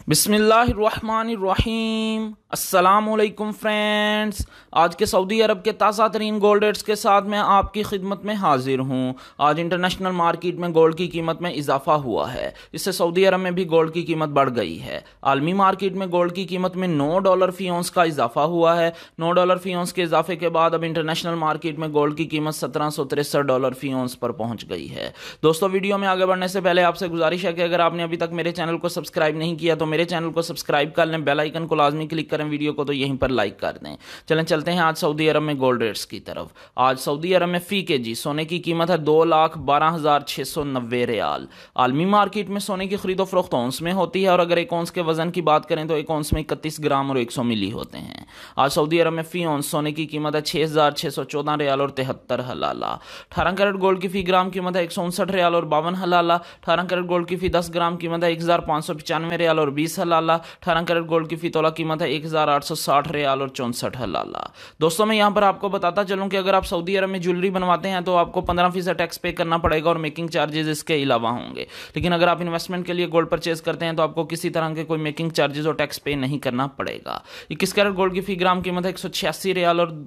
बिस्मिल्लाहिर्रहमानिर्रहीम। अस्सलामुअलैकुम फ्रेंड्स, आज के सऊदी अरब के ताज़ा तरीन गोल्ड रेट्स के साथ मैं आपकी खिदमत में हाजिर हूँ। आज इंटरनेशनल मार्केट में गोल्ड की कीमत में इजाफा हुआ है, इससे सऊदी अरब में भी गोल्ड की कीमत बढ़ गई है। आलमी मार्केट में गोल्ड की कीमत में $9 फी औंस का इजाफा हुआ है। $9 फी औंस के इजाफे के बाद अब इंटरनेशनल मार्केट में गोल्ड की कीमत $1763 फी औंस पर पहुंच गई है। दोस्तों, वीडियो में आगे बढ़ने से पहले आपसे गुजारिश है कि अगर आपने अभी तक मेरे चैनल को सब्सक्राइब नहीं किया तो मेरे चैनल को सब्सक्राइब कर लें, बेल आइकन को लाजमी क्लिक करें, वीडियो को तो यहीं पर लाइक कर दें। चलते हैं आज सऊदी अरब में गोल्ड रेट्स की तरफ। आज सऊदी अरब में फी के जी सोने की कीमत है 2,12,690 रियाल। आलमी मार्केट में सोने की खरीदो फरोख्त औंस में होती है और अगर एक औंस के वजन की बात करें तो एक औंस में 31 ग्राम और 100 मिली होते हैं। आज सऊदी अरब में फी औंस सोने की कीमत है 6,614 रियाल और 73 हलाला। 18 कैरेट गोल्ड की फी ग्राम कीमत है 159 रियाल और 52 हलाला। 18 कैरेट गोल्ड की फी 10 ग्राम कीमत है 1,595 रियाल और 20 हलाला। 18 कैरेट गोल्ड की फी तोला कीमत है 1,860 रियाल और 64 हलाला। दोस्तों, मैं यहाँ पर आपको बताता चलूँ कि अगर आप सऊदी अरब में ज्वेलरी बनवाते हैं तो आपको 15% टैक्स पे करना पड़ेगा और मेकिंग चार्जेस इसके अलावा होंगे। लेकिन अगर आप इन्वेस्टमेंट के लिए गोल्ड परचेज करते हैं तो आपको किसी तरह के कोई मेकिंग चार्जेस और टैक्स पे नहीं करना पड़ेगा। 21 कैरेट गोल्ड की फी ग्राम कीमत है 186 रियाल और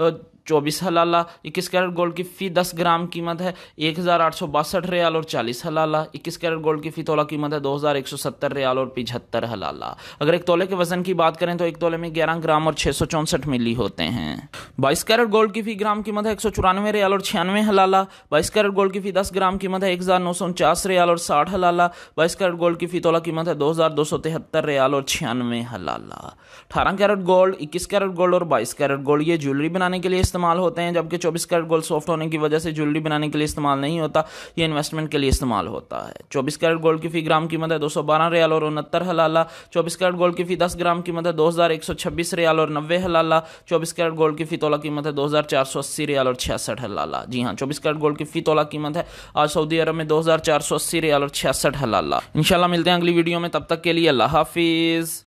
24 हलाला। 21 कैरेट गोल्ड की फी 10 ग्राम कीमत है 1,862 रियाल और 40 हलाला। 21 कैरेट गोल्ड की फी तोला कीमत है 2,170 रियाल और 75 हलाला। अगर एक तोले के वजन की बात करें तो एक तोले में 11 ग्राम और 664 मिली होते हैं। 22 कैरेट गोल्ड की फी ग्राम कीमत है 194 रियाल और 96 हलाला। 22 कैरेट गोल्ड की फी 10 ग्राम कीमत है 1,949 रियाल और 60 हलाला। 22 कैरेट गोल्ड की फी तोला कीमत है 2,273 रियाल और 96 हलाला। 18 कैरेट गोल्ड, 21 कैरेट गोल्ड और 22 कैरेट गोल्ड ये ज्वेलरी बनाने के लिए इस्तेमाल होते हैं, जबकि 24 कैरेट गोल्ड सॉफ्ट होने की वजह से ज्वेलरी बनाने के लिए इस्तेमाल नहीं होता, ये इन्वेस्टमेंट के लिए इस्तेमाल होता है। 24 कैरेट गोल्ड की फी ग्राम कीमत है 212 रियाल और 69 हलाला। 24 कैरेट गोल्ड की फी 10 ग्राम कीमत है 2,126 रियाल और 90 हलाला। 24 कैरेट गोल्ड की फी तोला कीमत है 2,480 रियाल और 66 हलाला। जी हाँ, 24 कैरेट गोल्ड की फी तोला कीमत है आज सऊदी अरब में 2,480 रियाल और 66 हलाला। इंशाल्लाह मिलते हैं अगली वीडियो में, तब तक के लिए अल्लाह हाफिज।